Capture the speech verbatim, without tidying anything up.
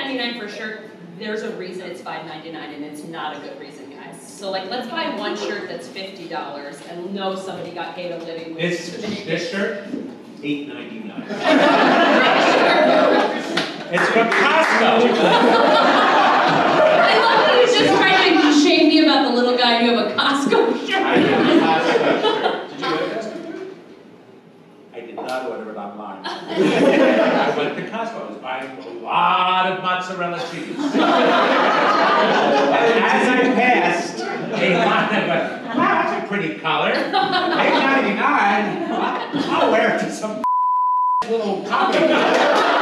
ninety-nine for a shirt, there's a reason it's five ninety-nine, and it's not a good reason, guys. So like, let's buy one shirt that's fifty dollars and know somebody got paid a living wage. This, this shirt, eight ninety-nine. It's from Costco. I love that he's just trying to shame me about the little guy who have a Costco shirt. I have a Costco shirt. Did you go to Costco? I did not order it online. I went to Costco. I was buying a lot of mozzarella cheese. And as I passed a line, I went, wow, that's a pretty color. eight ninety-nine. I'll wear it to some little comic.